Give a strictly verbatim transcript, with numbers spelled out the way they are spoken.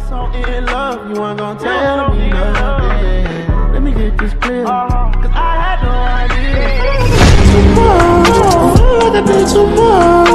so in love, you weren't gonna tell me nothing. Let me get this clear, cause I had no idea. Too much, I feel like I did too much.